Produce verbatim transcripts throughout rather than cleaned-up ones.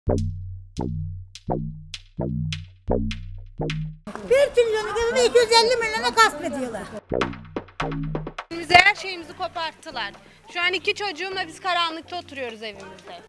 Bir trilyonluk evime iki yüz elli milyona gasp ediyorlar. Bize her şeyimizi koparttılar. Şu an iki çocuğumla biz karanlıkta oturuyoruz evimizde.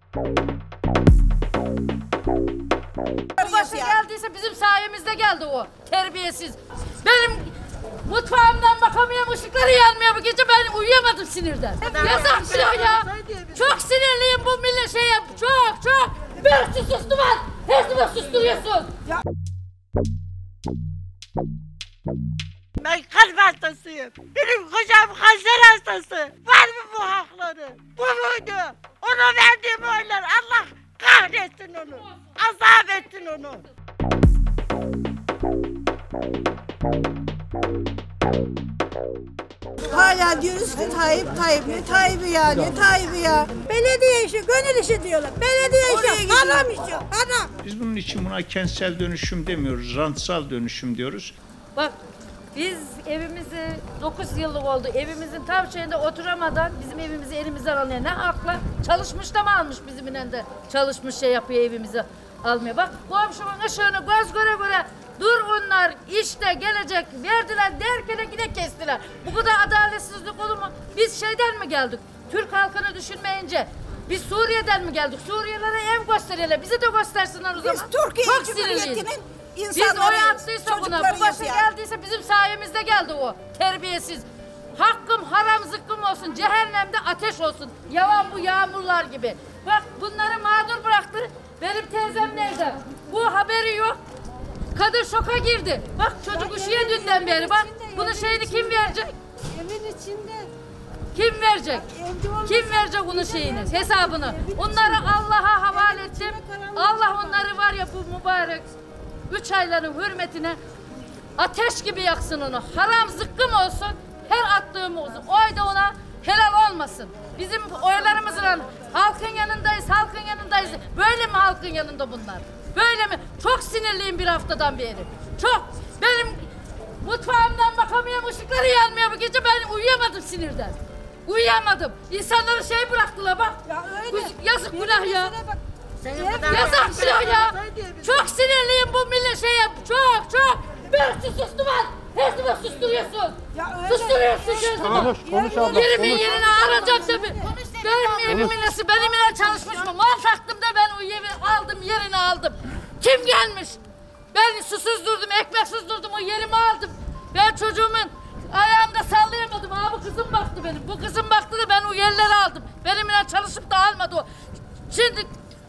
Başı geldiyse bizim sayemizde geldi o terbiyesiz. Benim mutfağımdan bakamıyorum, ışıkları yanmıyor bu gece, ben uyuyamadım sinirden. Yazık şey ya. Çok sinirliyim bu millet şey yap. Çok çok. Berkçi sustu var. Hepsini susturuyorsun. Ben kalp hastasıyım. Benim kocam kanser hastası. Var mı bu hakları? Bu muydu? Ona verdiğim oylar Allah kahretsin onu. Azap etsin onu. Hala diyoruz ki Tayyip Tayyip ne Tayyip'i ya ne Tayyip'i ya. Belediye işi gönül işi diyorlar. Belediye işi haram işi haram. Biz bunun için buna kentsel dönüşüm demiyoruz, rantsal dönüşüm diyoruz. Bak biz evimizi dokuz yıllık oldu. Evimizin tam şeyinde oturamadan bizim evimizi elimizden alıyor. Ne hakla? Çalışmış da mı almış bizim de çalışmış şey yapıyor evimizi almıyor. Bak komşumun ışığını göz göre göre dur onlar işte gelecek verdiler derken yine kestiler. Bu kadar adaletsizlik olur mu? Biz şeyden mi geldik? Türk halkını düşünmeyince biz Suriye'den mi geldik? Suriyelilere ev gösteriyorlar. Bize de göstersinler o zaman. Biz Türkiye Çok Cumhuriyeti'nin Biz insanları, oy attıysa buna, bu başa yani. geldiyse bizim sayemizde geldi o terbiyesiz. Hakkım haram zıkkım olsun, cehennemde ateş olsun. Yavan bu yağmurlar gibi. Bak bunları mağdur bıraktı. Benim teyzem nerede? Bu haberi yok. Kadın şoka girdi. Bak çocuk üşüye dünden beri. Bak bunun şeyini kim verecek? Evin içinde. Kim verecek? Kim verecek bunun şeyini, hesabını? Onları Allah'a havale edeceğim. Allah onları var ya bu mübarek üç ayların hürmetine ateş gibi yaksın onu. Haram zıkkım olsun. Her attığım olsun. Oy da ona helal olmasın. Bizim oylarımızla halkın yanındayız, halkın yanındayız. Böyle mi halkın yanında bunlar? Böyle mi? Çok sinirliyim bir haftadan beri. Çok. Benim mutfağımdan bakamıyorum, ışıkları yanmıyor bu gece, ben uyuyamadım sinirden. Uyuyamadım. İnsanları şey bıraktılar bak. Ya öyle. Yazık günah ya. Bak, Yazık günah ya. Çok sinirliyim bu millet şey yap. Çok çok. Berkçi sustu var. Hepsini susturuyorsun. Ya öyle. Susturuyorsun sözümü. Konuş, konuş abla, Birimin konuş. yerine alacak tabii. Benim evimin nesi, benim ile çalışmış mı? Mal taktım da ben o evi aldım, yerini aldım. Kim gelmiş? Ben susuz durdum, ekmeksiz durdum, o yerimi aldım. Ben çocuğumun ayağımda sallayamadım. Ha bu kızım baktı benim. Bu kızım baktı da ben o yerleri aldım. Benimle çalışıp da almadı o. Şimdi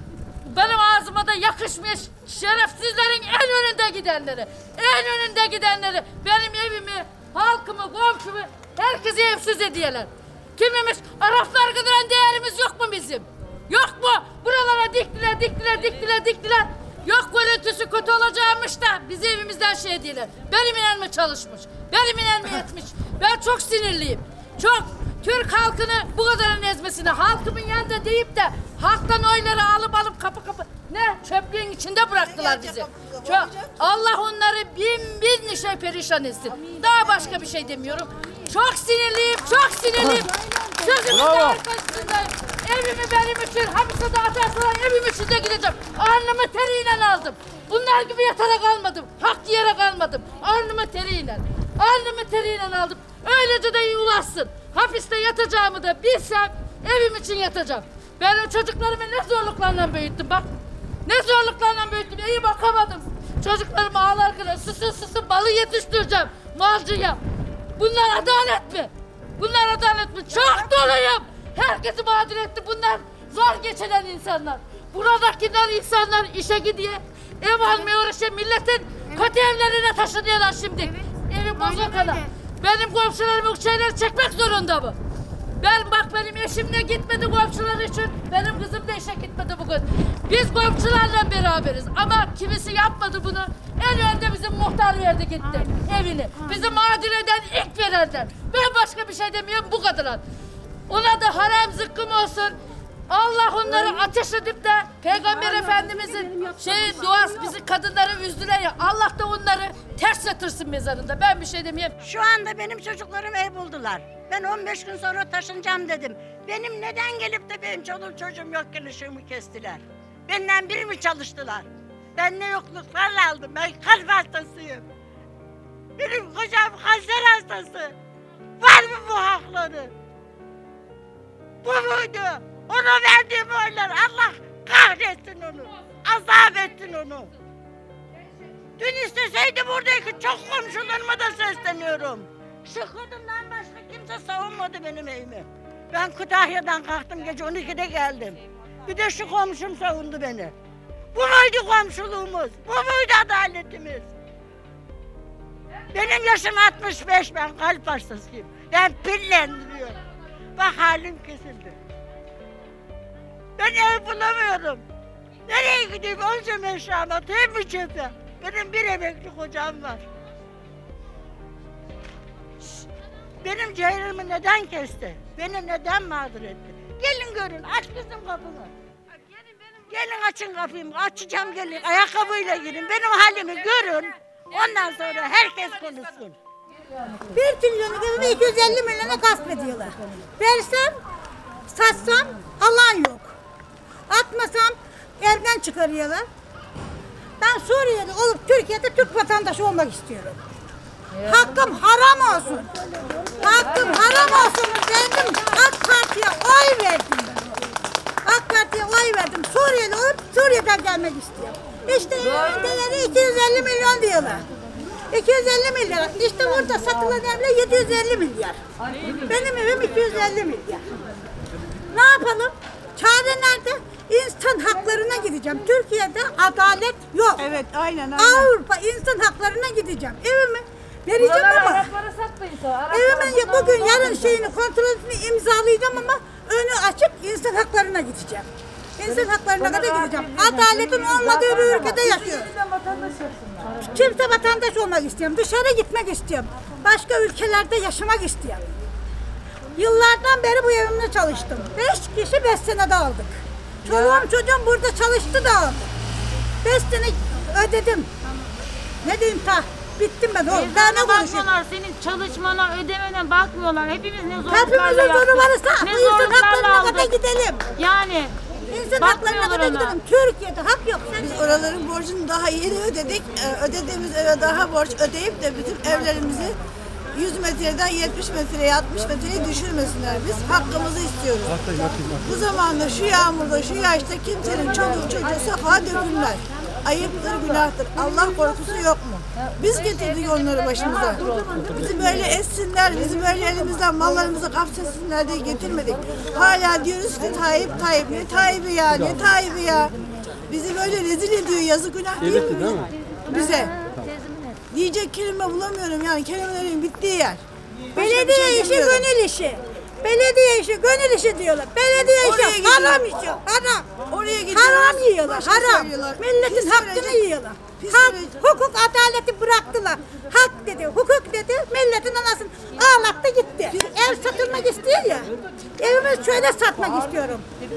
benim ağzıma da yakışmış şerefsizlerin en önünde gidenleri. En önünde gidenleri. Benim evimi, halkımı, komşumu herkesi evsiz ediyorlar. Kimimiz Araplar kadar değerimiz yok mu bizim? Yok mu? Buralara diktiler, diktiler, diktiler, diktiler. Yok görüntüsü kötü olacakmış da bizi evimizden şey ediyorlar. Benim inanma çalışmış. Benim inanma yetmiş. Ben çok sinirliyim. Çok. Türk halkını bu kadarın ezmesine, halkımın yanında deyip de halktan oyları alıp alıp kapı kapı ne çöplüğün içinde bıraktılar bizi. Çok. Allah onları bin bin nişe perişan etsin. Daha başka bir şey demiyorum. Çok sinirliyim, çok sinirliyim. Sözümün de arkasındayım. Evimi benim için hapiste de atarsalar evim için de gideceğim. Alnımı teriyle aldım. Bunlar gibi yatarak almadım. Hak yiyerek almadım. Alnımı teriyle. Alnımı teriyle aldım. Öylece de iyi ulaşsın. Hapiste yatacağımı da bilsem evim için yatacağım. Ben o çocuklarımı ne zorluklarla büyüttüm bak. Ne zorluklarla büyüttüm. İyi bakamadım. Çocuklarım ağlarken susun susun balı yetiştireceğim. Malcıya. Bunlar adalet mi? Bunlar adalet mi? Çok doluyum. Herkesi mağdur etti. Bunlar zor geçinen insanlar. Buradakiler insanlar işe gidiyor. Ev almıyor işte milletin kötü evlerine taşınıyorlar şimdi. Evet, evi bozukana. Benim komşularım şeyler çekmek zorunda mı? Ben bak benim eşim de gitmedi komşular için. Benim kızım da işe gitmedi bugün. Biz komşularla beraberiz ama kimisi yapmadı bunu. En önde bizim muhtar verdi gitti ha. Evini. Ha. Bizi mağdur eden ilk verenler. Ben başka bir şey demiyorum bu kadar. Ona da haram zıkkım olsun. Allah onları öyle ateş edip de Peygamber aynen Efendimizin şey duası bizi kadınları üzdüler ya. Allah da onları ters yatırsın mezarında. Ben bir şey demeyeyim. Şu anda benim çocuklarım ev buldular. Ben on beş gün sonra taşınacağım dedim. Benim neden gelip de benim çoluğum çocuğum yokken ışığımı kestiler? Benden bir mi çalıştılar? Ben ne yokluklarla aldım. Ben kalp hastasıyım. Benim kocam kanser hastası. Var mı bu hakları? Bu muydu? Ona verdiğim oylar Allah kahretsin onu. Azap etsin onu. Dün isteseydi buradaki çok komşularıma da sesleniyorum. Şu kadından başka kimse savunmadı benim evimi. Ben Kütahya'dan kalktım, gece on ikide geldim. Bir de şu komşum savundu beni. Bu muydu komşuluğumuz? Bu muydu adaletimiz? Benim yaşım altmış beş, ben kalp hastasıyım. Ben pillendiriyorum. Bak halim kesildi. Ben ev bulamıyorum. Nereye gideyim? Onca eşyama, atayım mı cebe? Benim bir emekli kocam var. Benim ciğerimi neden kesti? Beni neden mağdur etti? Gelin görün, aç bizim kapını. Gelin açın kapıyı, açacağım gelin. Ayakkabıyla girin, benim halimi görün. Ondan sonra herkes konuşsun. Bir trilyonu gibi iki yüz elli milyona gasp ediyorlar. Versem, satsam alan yok. Atmasam evden çıkarıyorlar. Ben Suriye'de olup Türkiye'de Türk vatandaşı olmak istiyorum. Hakkım haram olsun. Hakkım haram olsun. Kendim AK Parti'ye oy verdim. AK Parti'ye oy verdim. Suriye'de olup Suriye'den gelmek istiyorum. İşte değeri iki yüz elli milyon diyorlar. iki yüz elli milyar. İşte burada satılan evler yedi yüz elli milyar. Benim evim iki yüz elli milyar. Ne yapalım? Çare nerede? İnsan haklarına gideceğim. Türkiye'de adalet yok. Evet, aynen aynen. Avrupa insan haklarına gideceğim. Evimi vereceğim ama evimin bugün yarın şeyini kontrolünü imzalayacağım ama önü açık insan haklarına gideceğim. İnsan haklarına kadar gideceğim. Adaletin olmadığı bir ülkede yaşıyorum. Kimse vatandaş olmak istiyorum. Dışarı gitmek istiyorum. Başka ülkelerde yaşamak istiyorum. Yıllardan beri bu evimde çalıştım. Beş kişi beş senede aldık. Çoluğum çocuğum burada çalıştı da aldık. Beş sene ödedim. Ne diyeyim ta? Bittim ben oğlum. Daha ne konuşayım? Bakmıyorlar, senin çalışmana, ödemene bakmıyorlar. Hepimiz ne zorluklarla Hepimizin yaptık. zoru varsa Ne bu insan zorluklarla haklarına kadar aldık. gidelim. Yani İnsan haklarına kadar ona. gidelim. Türkiye'de hak yok. Biz oraların borcunu daha yeni ödedik. Ee, Ödediğimiz eve daha borç ödeyip de bizim evlerimizi yüz metreden yetmiş metreye, altmış metreye düşürmesinler. Biz hakkımızı istiyoruz. Bu zamanda şu yağmurda, şu yaşta kimsenin çoluk çocuğu sokağa dökülmez. Ayıptır, günahtır. Allah korkusu yok mu? Biz getirdik onları başımıza. Bizi böyle etsinler, bizi böyle elimizden mallarımızı kapsasınlar diye getirmedik. Hala diyoruz ki Tayyip, Tayyip. Ne Tayyip'i ya, ne Tayyip'i ya. Bizi böyle rezil ediyor, yazık günah değil mi bize? Diyecek kelime bulamıyorum yani, kelimelerin bittiği yer. Belediye işi gönül işi. Belediye işi gönül işi diyorlar. Belediye Oraya işi gidiyorlar. haram işi. Haram. Oraya gidiyorlar. Haram yiyorlar. Başka Haram. söylüyorlar. Milletin Pis hakkını verecek. yiyorlar. Pis Hak, verecek. hukuk, adaleti bıraktılar. Hak dedi, hukuk dedi. Milletin anasını ağlattı gitti. Ev satılmak istiyor ya. Evimi şöyle satmak istiyorum.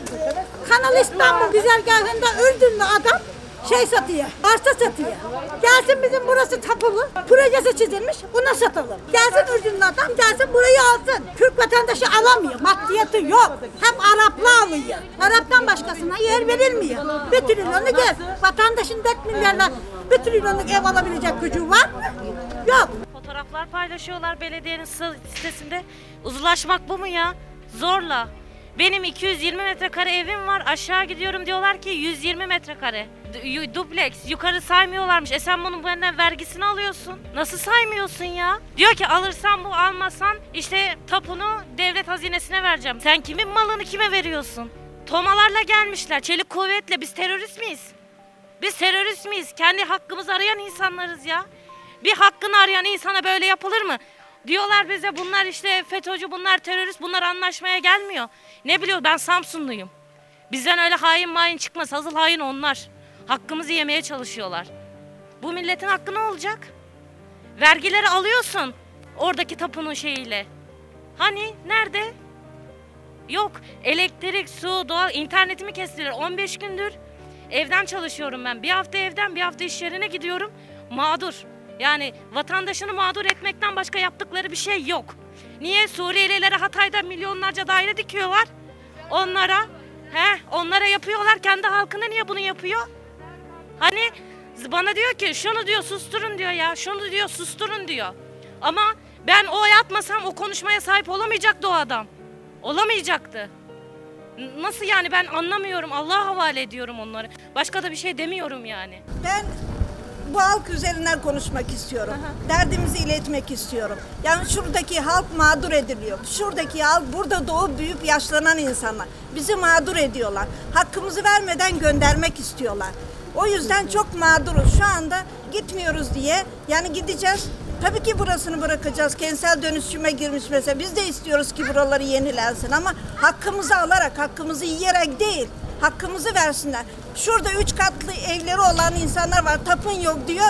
Kanal İstanbul güzergahında Ürdünlü adam şey satıyor, arsa satıyor. Gelsin bizim burası tapulu, projesi çizilmiş, buna satalım. Gelsin Ürdünlü adam, gelsin burayı alsın. Türk vatandaşı alamıyor, maddiyatı yok. Hep Araplı alıyor. Araptan başkasına yer verilmiyor. Bir trilyonu gel. Vatandaşın dört milyarla bir trilyonluk ev alabilecek gücü var mı? Yok. Fotoğraflar paylaşıyorlar belediyenin sitesinde. Uzlaşmak bu mu ya? Zorla. Benim iki yüz yirmi metrekare evim var. Aşağı gidiyorum diyorlar ki yüz yirmi metrekare. D- dubleks. Yukarı saymıyorlarmış. E sen bunun benden vergisini alıyorsun. Nasıl saymıyorsun ya? Diyor ki alırsan bu, almasan işte tapunu devlet hazinesine vereceğim. Sen kimin malını kime veriyorsun? Tomalarla gelmişler. Çelik kuvvetle. Biz terörist miyiz? Biz terörist miyiz? Kendi hakkımızı arayan insanlarız ya. Bir hakkını arayan insana böyle yapılır mı? Diyorlar bize bunlar işte FETÖ'cü, bunlar terörist, bunlar anlaşmaya gelmiyor. Ne biliyor, ben Samsunluyum. Bizden öyle hain main çıkmaz, asıl hain onlar. Hakkımızı yemeye çalışıyorlar. Bu milletin hakkı ne olacak? Vergileri alıyorsun oradaki tapunun şeyiyle. Hani nerede? Yok, elektrik, su, doğal, internetimi kestiler on beş gündür. Evden çalışıyorum ben. Bir hafta evden, bir hafta iş yerine gidiyorum. Mağdur. Yani vatandaşını mağdur etmekten başka yaptıkları bir şey yok. Niye? Suriyelilere Hatay'da milyonlarca daire dikiyorlar. Onlara He, onlara yapıyorlar, kendi halkına niye bunu yapıyor? Hani bana diyor ki şunu diyor susturun diyor ya, şunu diyor susturun diyor. Ama ben o oy atmasam o konuşmaya sahip olamayacaktı o adam. Olamayacaktı. Nasıl yani, ben anlamıyorum. Allah'a havale ediyorum onları. Başka da bir şey demiyorum yani. Ben bu halk üzerinden konuşmak istiyorum. Derdimizi iletmek istiyorum. Yani şuradaki halk mağdur ediliyor. Şuradaki halk burada doğup büyüyüp yaşlanan insanlar. Bizi mağdur ediyorlar. Hakkımızı vermeden göndermek istiyorlar. O yüzden çok mağduruz. Şu anda gitmiyoruz diye. Yani gideceğiz. Tabii ki burasını bırakacağız. Kentsel dönüşüme girmiş mesela. Biz de istiyoruz ki buraları yenilensin ama hakkımızı alarak, hakkımızı yiyerek değil. Hakkımızı versinler. Şurada üç katlı evleri olan insanlar var. Tapın yok diyor.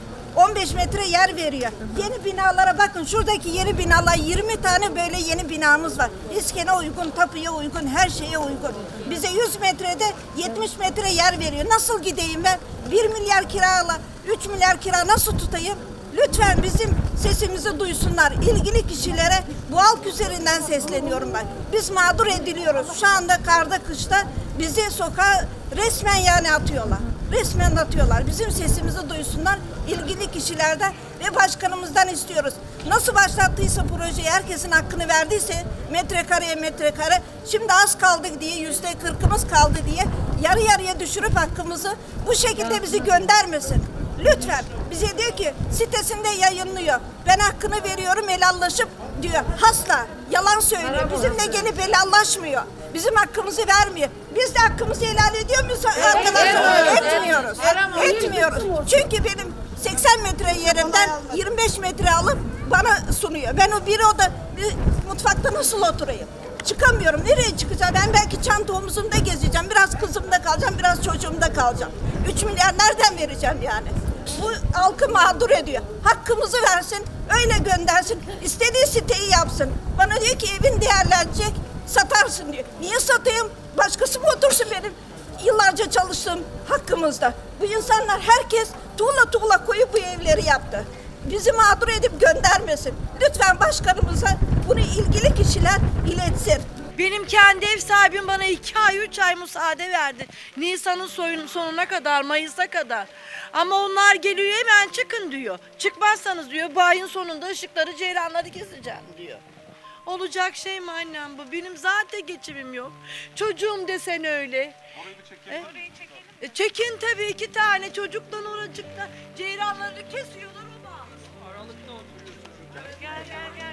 on beş metre yer veriyor. Yeni binalara bakın. Şuradaki yeni binalar yirmi tane böyle yeni binamız var. İskene uygun, tapuya uygun, her şeye uygun. Bize yüz metrede yetmiş metre yer veriyor. Nasıl gideyim ben? bir milyar kirayla üç milyar kira nasıl tutayım? Lütfen bizim sesimizi duysunlar. İlgili kişilere bu halk üzerinden sesleniyorum ben. Biz mağdur ediliyoruz. Şu anda karda kışta bizi sokağa resmen yani atıyorlar. Resmen atıyorlar. Bizim sesimizi duysunlar. İlgili kişilerden ve başkanımızdan istiyoruz. Nasıl başlattıysa projeyi, herkesin hakkını verdiyse metrekareye metrekare, şimdi az kaldık diye, yüzde kırkımız kaldı diye yarı yarıya düşürüp hakkımızı bu şekilde bizi göndermesin. Lütfen. Bize diyor ki sitesinde yayınlıyor. Ben hakkını veriyorum, helallaşıp diyor. Asla yalan söylüyor. Bizimle gelip helallaşmıyor. Bizim hakkımızı vermiyor. Biz de hakkımızı helal ediyor muyuz arkadaşlar? Etmiyoruz. Etmiyoruz. Çünkü benim seksen metre yerimden yirmi beş metre alıp bana sunuyor. Ben o bir oda bir mutfakta nasıl oturayım? Çıkamıyorum. Nereye çıkacağım? Ben belki çanta omuzumda gezeceğim. Biraz kızımda kalacağım, biraz çocuğumda kalacağım. üç milyar nereden vereceğim yani? Bu halkı mağdur ediyor. Hakkımızı versin, öyle göndersin. İstediği siteyi yapsın. Bana diyor ki evin değerlenecek, satarsın diyor. Niye satayım? Başkası mı otursun benim yıllarca çalıştığım hakkımızda? Bu insanlar herkes tuğla tuğla koyup bu evleri yaptı. Bizi mağdur edip göndermesin. Lütfen başkanımıza bunu ilgili kişiler iletsin. Benim kendi ev sahibim bana iki ay, üç ay müsaade verdi. Nisan'ın sonuna kadar, Mayıs'a kadar. Ama onlar geliyor hemen çıkın diyor. Çıkmazsanız diyor bu ayın sonunda ışıkları, ceyranları keseceğim diyor. Olacak şey mi annem bu? Benim zaten geçimim yok. Çocuğum desen öyle. Orayı bir çekelim. E, Orayı çekelim. E, çekin tabii, iki tane çocuktan oracıkta ceyranlarını kesiyorlar o da. Aralıkta oturuyorsun şurada. Gel gel gel.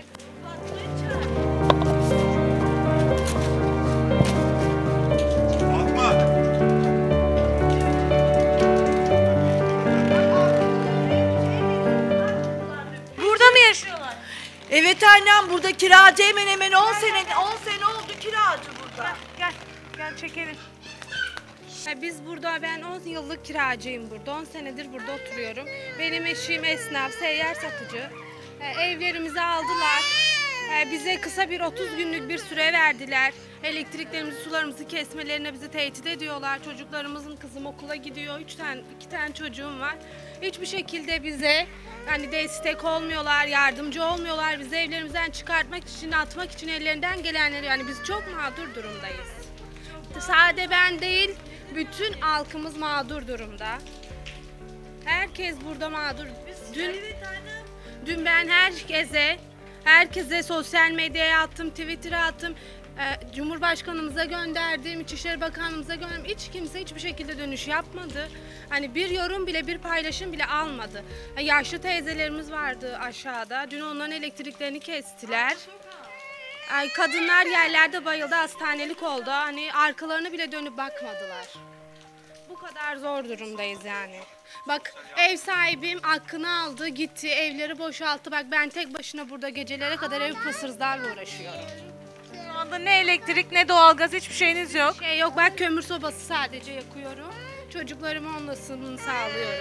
Fatma. Burada mı yaşıyorlar? Evet annem, burada kiracı hemen hemen on sene on sene oldu kiracı burada. Gel, gel çekelim. Ya Biz burada, ben on yıllık kiracıyım burada. on senedir burada oturuyorum. Benim eşim esnaf, seyyar satıcı. E, evlerimizi aldılar. E, bize kısa bir otuz günlük bir süre verdiler. Elektriklerimizi, sularımızı kesmelerine bizi tehdit ediyorlar. Çocuklarımızın, kızım okula gidiyor. Üç tane, iki tane çocuğum var. Hiçbir şekilde bize hani destek olmuyorlar, yardımcı olmuyorlar. Bizi evlerimizden çıkartmak için, atmak için ellerinden gelenleri, yani biz çok mağdur durumdayız. Sade ben değil, bütün halkımız mağdur durumda. Herkes burada mağdur. Dün, dün ben herkese, herkese sosyal medyaya attım, Twitter'a attım. Cumhurbaşkanımıza gönderdim, İçişleri Bakanımıza gönderdim. Hiç kimse hiçbir şekilde dönüş yapmadı. Hani bir yorum bile, bir paylaşım bile almadı. Yaşlı teyzelerimiz vardı aşağıda. Dün onların elektriklerini kestiler. Ay, kadınlar yerlerde bayıldı, hastanelik oldu. Hani arkalarına bile dönüp bakmadılar. Bu kadar zor durumdayız yani. Bak, ev sahibim hakkını aldı, gitti, evleri boşalttı. Bak, ben tek başına burada gecelere kadar ev pısırzlarla uğraşıyorum. Şu anda ne elektrik ne doğalgaz, hiçbir şeyiniz yok. Şey yok, ben kömür sobası sadece yakıyorum. Çocuklarıma onun ısınını sağlıyorum.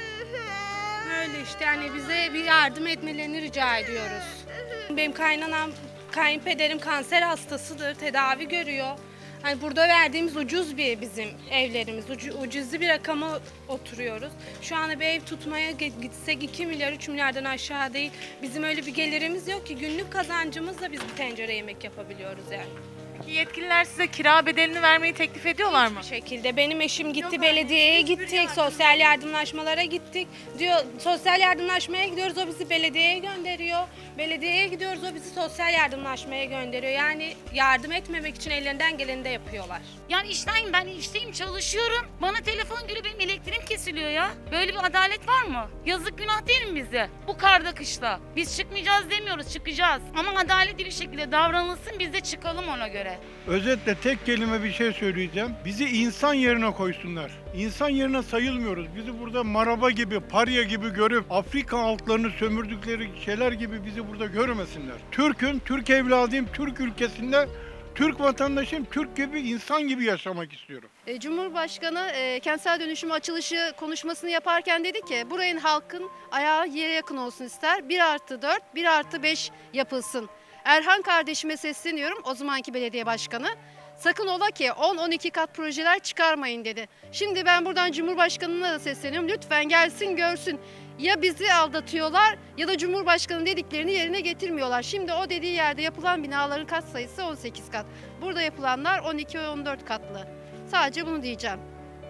Öyle işte, hani bize bir yardım etmelerini rica ediyoruz. Benim kaynanam, kayınpederim kanser hastasıdır, tedavi görüyor. Hani burada verdiğimiz ucuz bir bizim evlerimiz, ucu, ucuzlu bir rakama oturuyoruz. Şu anda bir ev tutmaya gitsek iki milyar, üç milyardan aşağı değil. Bizim öyle bir gelirimiz yok ki, günlük kazancımızla biz bir tencere yemek yapabiliyoruz yani. yetkililer size kira bedelini vermeyi teklif ediyorlar mı? Hiçbir şekilde. Benim eşim gitti, belediyeye gittik, sosyal yardımlaşmalara gittik. Diyor sosyal yardımlaşmaya gidiyoruz, o bizi belediyeye gönderiyor. Belediyeye gidiyoruz, o bizi sosyal yardımlaşmaya gönderiyor. Yani yardım etmemek için ellerinden geleni de yapıyorlar. Yani işteyim, ben işteyim, çalışıyorum. Bana telefon geliyor, benim elektriğim kesiliyor ya. Böyle bir adalet var mı? Yazık, günah değil mi bize? Bu karda kışla. Biz çıkmayacağız demiyoruz, çıkacağız. Ama adaletli bir şekilde davranılsın, biz de çıkalım ona göre. Özetle tek kelime bir şey söyleyeceğim. Bizi insan yerine koysunlar. İnsan yerine sayılmıyoruz. Bizi burada maraba gibi, parya gibi görüp Afrika halklarını sömürdükleri şeyler gibi bizi burada görmesinler. Türk'üm, Türk evladıyım, Türk ülkesinde Türk vatandaşım, Türk gibi, insan gibi yaşamak istiyorum. E, Cumhurbaşkanı e, kentsel dönüşüm açılışı konuşmasını yaparken dedi ki buranın halkın ayağı yere yakın olsun ister. bir artı dört, bir artı beş yapılsın. Erhan kardeşime sesleniyorum, o zamanki belediye başkanı. Sakın ola ki on on iki kat projeler çıkarmayın dedi. Şimdi ben buradan Cumhurbaşkanı'na da sesleniyorum. Lütfen gelsin görsün. Ya bizi aldatıyorlar ya da Cumhurbaşkanı dediklerini yerine getirmiyorlar. Şimdi o dediği yerde yapılan binaların kat sayısı on sekiz kat. Burada yapılanlar on iki on dört katlı. Sadece bunu diyeceğim.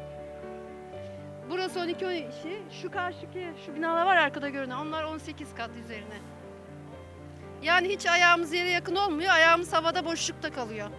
Burası on iki on iki. Şu karşıki şu binalar var arkada görünen. Onlar on sekiz kat üzerine. Yani hiç ayağımız yere yakın olmuyor. Ayağımız havada boşlukta kalıyor.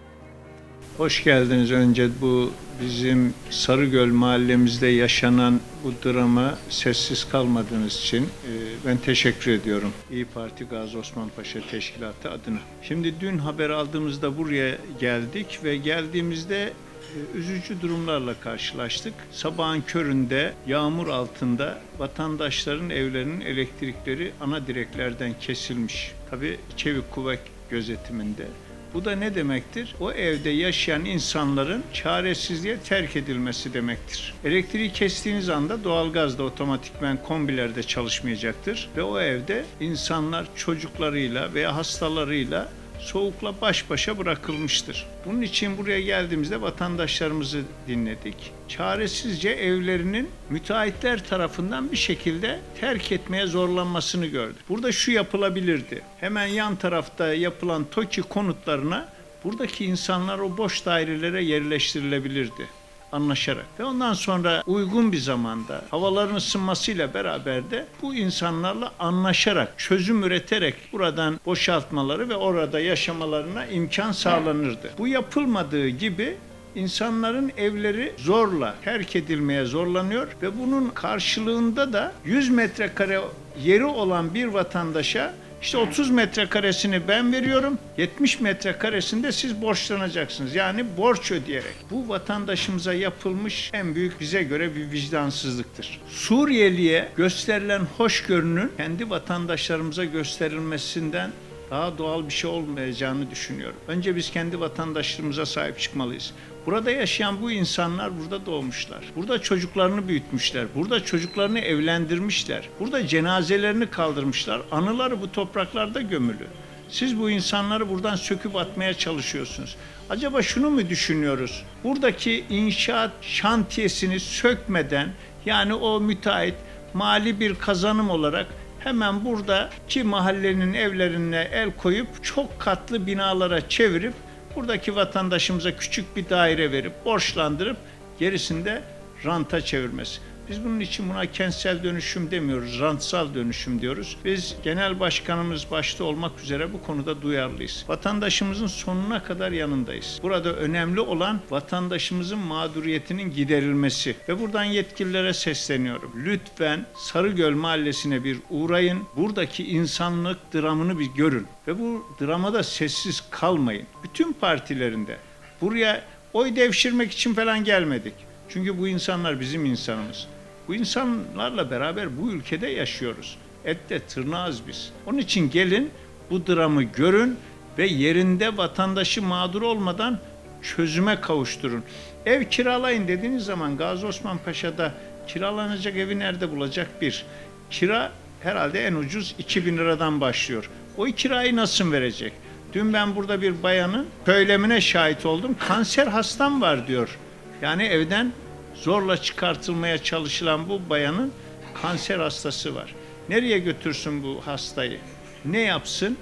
Hoş geldiniz. Önce bu bizim Sarıgöl mahallemizde yaşanan bu drama sessiz kalmadığınız için ben teşekkür ediyorum. İyi Parti Gazi Osman Paşa Teşkilatı adına. Şimdi dün haber aldığımızda buraya geldik ve geldiğimizde üzücü durumlarla karşılaştık. Sabahın köründe yağmur altında vatandaşların evlerinin elektrikleri ana direklerden kesilmiş. Tabii çevik kuvvet gözetiminde. Bu da ne demektir? O evde yaşayan insanların çaresizliğe terk edilmesi demektir. Elektriği kestiğiniz anda doğalgaz da otomatikman kombilerde çalışmayacaktır. Ve o evde insanlar çocuklarıyla veya hastalarıyla soğukla baş başa bırakılmıştır. Bunun için buraya geldiğimizde vatandaşlarımızı dinledik. Çaresizce evlerinin müteahhitler tarafından bir şekilde terk etmeye zorlanmasını gördük. Burada şu yapılabilirdi. Hemen yan tarafta yapılan TOKİ konutlarına buradaki insanlar o boş dairelere yerleştirilebilirdi. Anlaşarak ve ondan sonra uygun bir zamanda havaların ısınmasıyla beraber de bu insanlarla anlaşarak, çözüm üreterek buradan boşaltmaları ve orada yaşamalarına imkan sağlanırdı. Bu yapılmadığı gibi insanların evleri zorla terk edilmeye zorlanıyor ve bunun karşılığında da yüz metrekare yeri olan bir vatandaşa İşte otuz metrekaresini ben veriyorum, yetmiş metrekaresinde siz borçlanacaksınız. Yani borç ödeyerek. Bu vatandaşımıza yapılmış en büyük bize göre bir vicdansızlıktır. Suriyeli'ye gösterilen hoşgörünün kendi vatandaşlarımıza gösterilmesinden daha doğal bir şey olmayacağını düşünüyorum. Önce biz kendi vatandaşlarımıza sahip çıkmalıyız. Burada yaşayan bu insanlar burada doğmuşlar. Burada çocuklarını büyütmüşler. Burada çocuklarını evlendirmişler. Burada cenazelerini kaldırmışlar. Anıları bu topraklarda gömülü. Siz bu insanları buradan söküp atmaya çalışıyorsunuz. Acaba şunu mu düşünüyoruz? Buradaki inşaat şantiyesini sökmeden, yani o müteahhit mali bir kazanım olarak hemen buradaki mahallenin evlerine el koyup çok katlı binalara çevirip buradaki vatandaşımıza küçük bir daire verip borçlandırıp gerisinde ranta çevirmesi. Biz bunun için buna kentsel dönüşüm demiyoruz, rantsal dönüşüm diyoruz. Biz genel başkanımız başta olmak üzere bu konuda duyarlıyız. Vatandaşımızın sonuna kadar yanındayız. Burada önemli olan vatandaşımızın mağduriyetinin giderilmesi ve buradan yetkililere sesleniyorum. Lütfen Sarıgöl Mahallesi'ne bir uğrayın, buradaki insanlık dramını bir görün ve bu dramada sessiz kalmayın. Bütün partilerinde buraya oy devşirmek için falan gelmedik. Çünkü bu insanlar bizim insanımız. Bu insanlarla beraber bu ülkede yaşıyoruz. Ette tırnağız biz. Onun için gelin bu dramı görün ve yerinde vatandaşı mağdur olmadan çözüme kavuşturun. Ev kiralayın dediğiniz zaman Gazi Osman Paşa'da kiralanacak evi nerede bulacak bir? Kira herhalde en ucuz iki bin liradan başlıyor. O kirayı nasıl verecek? Dün ben burada bir bayanın söylemine şahit oldum. Kanser hastam var diyor. Yani evden zorla çıkartılmaya çalışılan bu bayanın kanser hastası var. Nereye götürsün bu hastayı? Ne yapsın?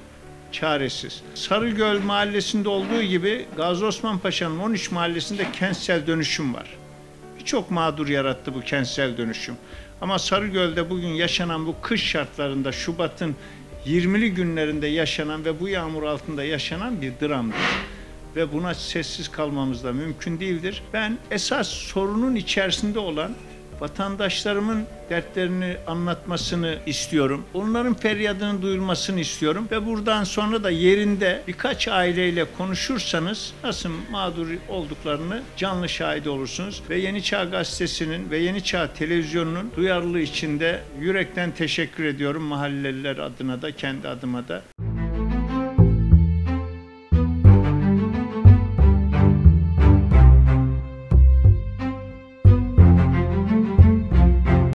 çaresiz. Sarıgöl mahallesinde olduğu gibi Gazi Osman Paşa'nın on üç mahallesinde kentsel dönüşüm var. Birçok mağdur yarattı bu kentsel dönüşüm. Ama Sarıgöl'de bugün yaşanan bu kış şartlarında Şubat'ın yirmili günlerinde yaşanan ve bu yağmur altında yaşanan bir dramdır. Ve buna sessiz kalmamız da mümkün değildir. Ben esas sorunun içerisinde olan vatandaşlarımın dertlerini anlatmasını istiyorum. Onların feryadının duyulmasını istiyorum. Ve buradan sonra da yerinde birkaç aileyle konuşursanız nasıl mağdur olduklarını canlı şahit olursunuz. Ve Yeni Çağ Gazetesi'nin ve Yeni Çağ Televizyonu'nun duyarlılığı için de yürekten teşekkür ediyorum mahalleliler adına da kendi adıma da.